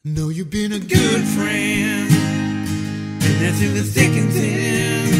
Know you've been a good friend, and that's in the thick and thin.